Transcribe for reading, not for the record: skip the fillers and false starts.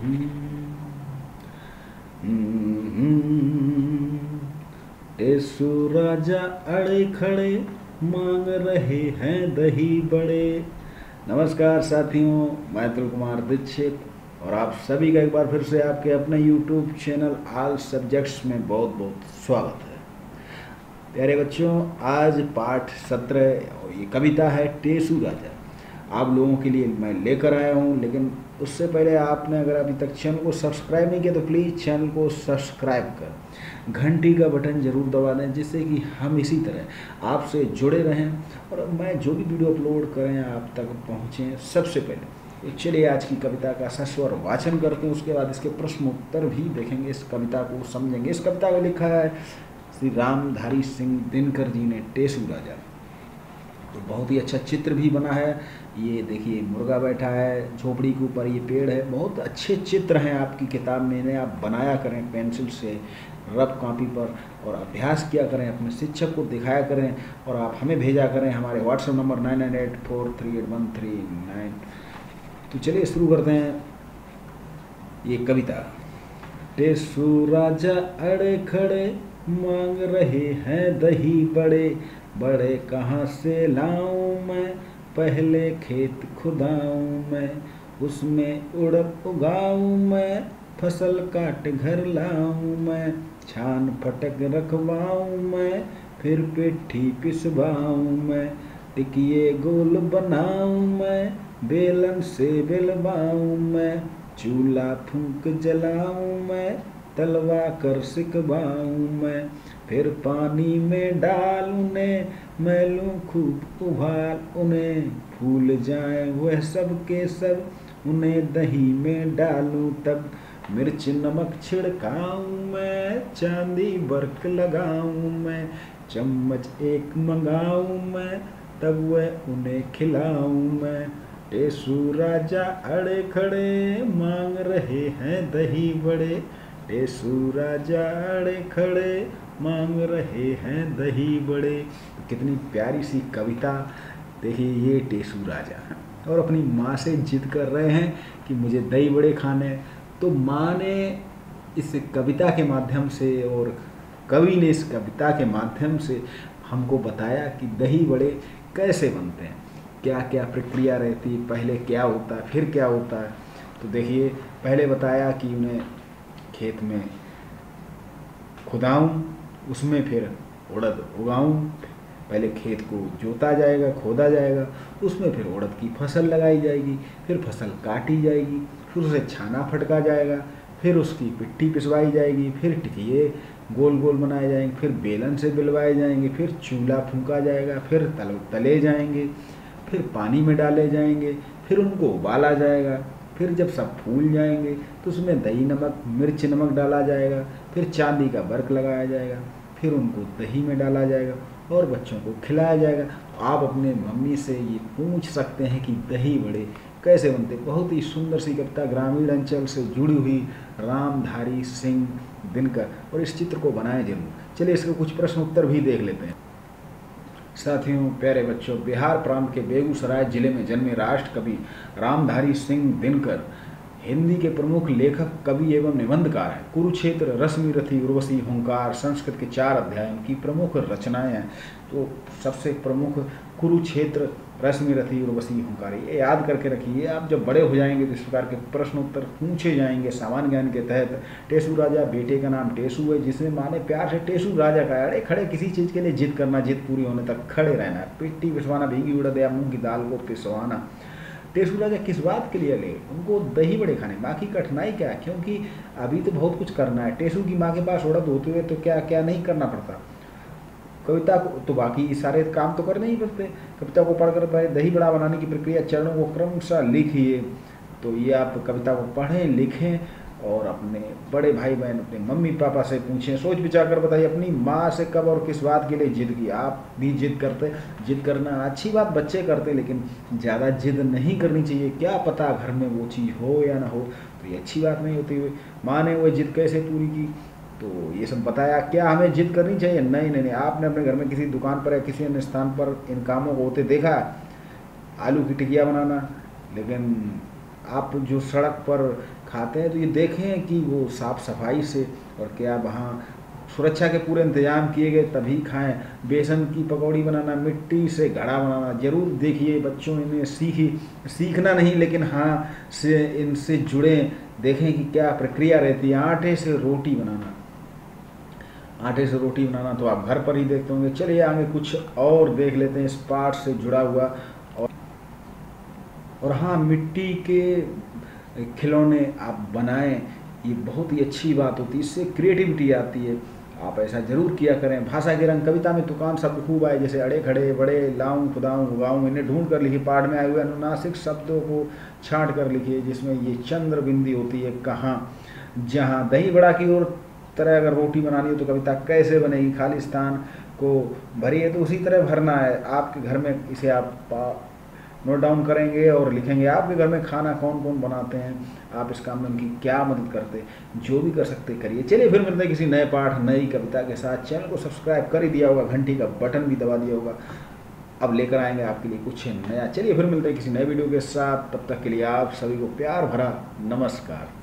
टेसू राजा अड़े खड़े मांग रहे हैं दही बड़े। नमस्कार साथियों, मैं अतुल कुमार दीक्षित और आप सभी का एक बार फिर से आपके अपने YouTube चैनल ऑल सब्जेक्ट्स में बहुत बहुत स्वागत है। प्यारे बच्चों, आज पाठ 17 ये कविता है टेसू राजा। आप लोगों के लिए मैं लेकर आया हूँ, लेकिन उससे पहले आपने अगर अभी तक चैनल को सब्सक्राइब नहीं किया तो प्लीज़ चैनल को सब्सक्राइब कर घंटी का बटन ज़रूर दबा दें, जिससे कि हम इसी तरह आपसे जुड़े रहें और मैं जो भी वीडियो अपलोड करें आप तक पहुँचें सबसे पहले। तो चलिए आज की कविता का सस्वर वाचन करते हैं, उसके बाद इसके प्रश्न उत्तर भी देखेंगे, इस कविता को समझेंगे। इस कविता को लिखा है श्री रामधारी सिंह दिनकर जी ने, टेसू राजा। तो बहुत ही अच्छा चित्र भी बना है। ये देखिए मुर्गा बैठा है झोपड़ी के ऊपर, ये पेड़ है। बहुत अच्छे चित्र हैं आपकी किताब में, इन्हें आप बनाया करें पेंसिल से रफ कॉपी पर और अभ्यास किया करें, अपने शिक्षक को दिखाया करें और आप हमें भेजा करें हमारे व्हाट्सएप नंबर 9984381339। तो चलिए शुरू करते हैं ये कविता। टेसू राजा अड़े खड़े मांग रहे हैं दही बड़े, बड़े कहाँ से लाऊं मैं, पहले खेत खुदाऊं मैं, उसमें उड़द उगाऊं मैं, फसल काट घर लाऊं मैं, छान फटक रखवाऊं मैं, फिर पिट्ठी पिसवाऊं मैं, टिकिए गोल बनाऊं मैं, बेलन से बेलवाऊं मैं, चूल्हा फूंक जलाऊं मैं, तलवा कर सिकवाऊं मैं, फिर पानी में डाल उन्हें, मैं लूँ खूब उबाल उन्हें, फूल जाए वह सब के सब, उन्हें दही में डालूं तब, मिर्च नमक छिड़काऊं मैं, चांदी बर्क लगाऊं मैं, चम्मच एक मंगाऊं मैं, तब वह उन्हें खिलाऊं मैं। टेसू राजा अड़े खड़े मांग रहे हैं दही बड़े, टेसू राजा अड़े खड़े मांग रहे हैं दही बड़े। तो कितनी प्यारी सी कविता। देखिए ये टेसू राजा और अपनी माँ से जिद कर रहे हैं कि मुझे दही बड़े खाने। तो माँ ने इस कविता के माध्यम से और कवि ने इस कविता के माध्यम से हमको बताया कि दही बड़े कैसे बनते हैं, क्या क्या प्रक्रिया रहती है, पहले क्या होता है फिर क्या होता है। तो देखिए पहले बताया कि उन्हें खेत में खुदाऊं, उसमें फिर उड़द उगाऊं। पहले खेत को जोता जाएगा, खोदा जाएगा, उसमें फिर उड़द की फसल लगाई जाएगी, फिर फसल काटी जाएगी, फिर उसे छाना फटका जाएगा, फिर उसकी पिट्ठी पिसवाई जाएगी, फिर टिकिए गोल गोल बनाए जाएंगे, फिर बेलन से बिलवाए जाएंगे, फिर चूल्हा फूंका जाएगा, फिर तले जाएंगे, फिर पानी में डाले जाएंगे, फिर उनको उबाला जाएगा, फिर जब सब फूल जाएंगे तो उसमें दही नमक मिर्च नमक डाला जाएगा, फिर चांदी का बर्क लगाया जाएगा, फिर उनको दही में डाला जाएगा और बच्चों को खिलाया जाएगा। तो आप अपने मम्मी से ये पूछ सकते हैं कि दही बड़े कैसे बनते। बहुत ही सुंदर सी कविता, ग्रामीण अंचल से जुड़ी हुई रामधारी सिंह दिनकर, और इस चित्र को बनाएं जरूर। चलिए इसके कुछ प्रश्न उत्तर भी देख लेते हैं। साथियों, प्यारे बच्चों, बिहार प्रांत के बेगूसराय जिले में जन्मे राष्ट्र कवि रामधारी सिंह दिनकर हिंदी के प्रमुख लेखक, कवि एवं निबंधकार हैं। कुरुक्षेत्र, रश्मिरथी, उर्वशी, हुंकार संस्कृत के 4 अध्याय उनकी प्रमुख रचनाएं हैं। तो सबसे प्रमुख कुरुक्षेत्र, रश्मिरथी, उर्वशी, हुंकार, ये याद करके रखिए। आप जब बड़े हो जाएंगे तो इस प्रकार के प्रश्न उत्तर पूछे जाएंगे सामान्य ज्ञान के तहत। टेसू राजा, बेटे का नाम टेसू है, जिसमें माँ ने प्यार से टेसू राजा का। अड़े खड़े किसी चीज़ के लिए जिद करना, जिद पूरी होने तक खड़े रहना। पिट्ठी पिसवाना, भीगी उड़द या मूंग की दाल को पिसवाना। टेसू राजा किस बात के लिए ले, उनको दही बड़े खाने। माँ की कठिनाई क्या है, क्योंकि अभी तो बहुत कुछ करना है। टेसू की माँ के पास उड़द होते हुए तो क्या क्या नहीं करना पड़ता। कविता को तो बाकी सारे काम तो करने ही पड़ते। कविता को पढ़कर पहले दही बड़ा बनाने की प्रक्रिया चरणों को क्रमशः लिखिए। तो ये आप कविता को पढ़ें, लिखें और अपने बड़े भाई बहन, अपने मम्मी पापा से पूछें, सोच विचार कर बताइए अपनी माँ से कब और किस बात के लिए जिद की। आप भी जिद करते। जिद करना अच्छी बात बच्चे करते, लेकिन ज़्यादा जिद नहीं करनी चाहिए। क्या पता घर में वो चीज़ हो या ना हो, तो ये अच्छी बात नहीं होती। माँ ने वो जिद कैसे पूरी की, तो ये सब बताया। क्या हमें जिद करनी चाहिए? नहीं नहीं नहीं। आपने अपने घर में किसी दुकान पर या किसी अन्य स्थान पर इन कामों को होते देखा, आलू की टिकिया बनाना, लेकिन आप जो सड़क पर खाते हैं तो ये देखें कि वो साफ़ सफाई से और क्या वहाँ सुरक्षा के पूरे इंतजाम किए गए तभी खाएं। बेसन की पकौड़ी बनाना, मिट्टी से घड़ा बनाना ज़रूर देखिए बच्चों, इन्हें सीखना नहीं लेकिन हाँ से इनसे जुड़ें, देखें कि क्या प्रक्रिया रहती है। आटे से रोटी बनाना तो आप घर पर ही देखते होंगे। चलिए आगे कुछ और देख लेते हैं इस पाठ से जुड़ा हुआ। और हाँ, मिट्टी के खिलौने आप बनाएं, ये बहुत ही अच्छी बात होती है, इससे क्रिएटिविटी आती है। आप ऐसा जरूर किया करें। भाषा के रंग कविता में तुकान शब्द खूब आए, जैसे अड़े खड़े बड़े, लाऊं खुदाऊं उगाऊं, इन्हें ढूंढ कर लिखिए। पाठ में आए हुए अनुनासिक शब्दों को छांट कर लिखिए, जिसमें ये चंद्र बिंदी होती है कहाँ जहाँ। दही बड़ा की ओर तरह अगर रोटी बनानी हो तो कविता कैसे बनेगी? खाली स्थान को भरिए तो उसी तरह भरना है। आपके घर में इसे आप नोट डाउन करेंगे और लिखेंगे आपके घर में खाना कौन कौन बनाते हैं, आप इस काम में उनकी क्या मदद करते, जो भी कर सकते करिए। चलिए फिर मिलते हैं किसी नए पाठ नई कविता के साथ। चैनल को सब्सक्राइब कर ही दिया होगा, घंटी का बटन भी दबा दिया होगा। अब लेकर आएंगे आपके लिए कुछ नया। चलिए फिर मिलते हैं किसी नए वीडियो के साथ, तब तक के लिए आप सभी को प्यार भरा नमस्कार।